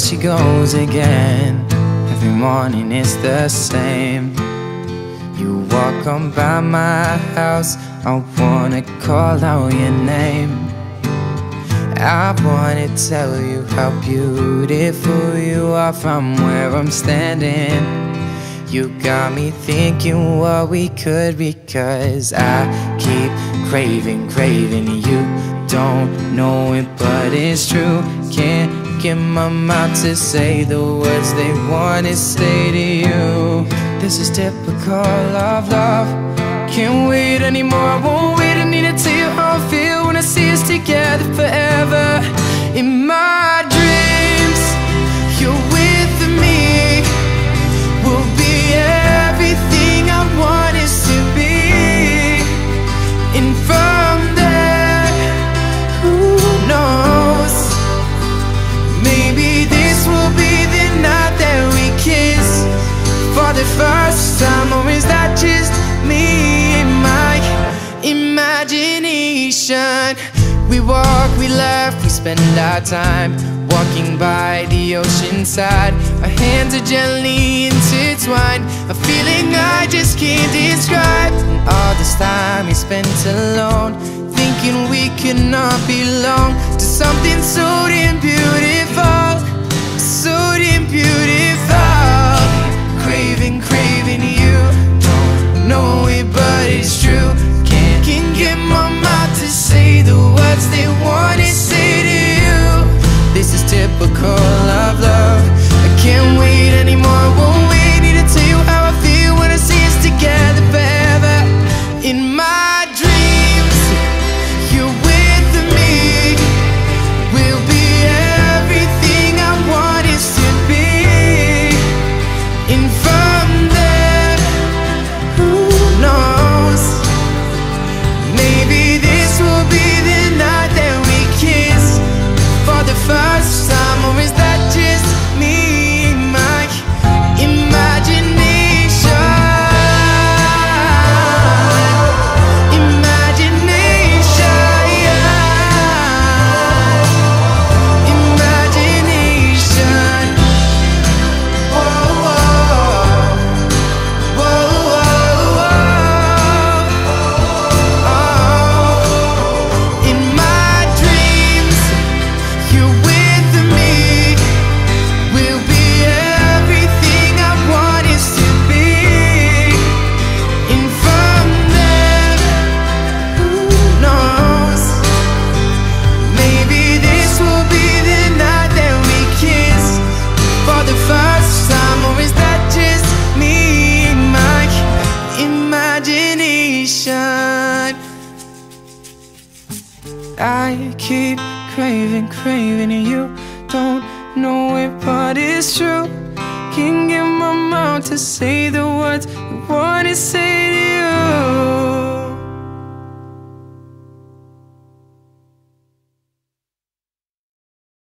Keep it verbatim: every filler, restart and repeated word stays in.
she goes again. Every morning it's the same. You walk on by my house, I wanna call out your name. I wanna tell you how beautiful you are from where I'm standing. You got me thinking what we could be, 'cause I keep craving, craving you. Don't know it, but it's true. Can't get my mouth to say the words they wanna say to you. This is typical of love. Can't wait anymore, I won't wait. I need to tell you how I feel when I see us together forever. In my dreams, you're with me. We'll be everything I want us to be. And from there, who knows? Maybe this will be the night that we kiss for the first time. Or is that just me and my imagination? We walk, we laugh, we spend our time walking by the ocean side. Our hands are gently intertwined, a feeling I just can't describe. And all this time we spent alone, thinking we could not belong to something so damn beautiful, so damn beautiful. Craving, craving you. Don't know it, but it's true. Can't, can't get my mouth to say the words they want to say to you. This is typical of love. I can't wait anymore, I won't wait. Need to tell you how I feel when I see us together forever. In my dreams, you're with me. We'll be everything I want us to be. And from there, who knows? Maybe this will be the night that we kiss for the first time. Or is that just me, my imagination? Imagination, imagination. Whoa, whoa, whoa, whoa, oh. In my dreams, you're with me. We'll be everything I want us to be. And from there, who knows? Maybe this will be the night that we kiss for the first time. Or is that just me, my imagination? I keep craving, craving you. Don't know it, but it's true. Can't get my mouth to say the words I wanna say to you.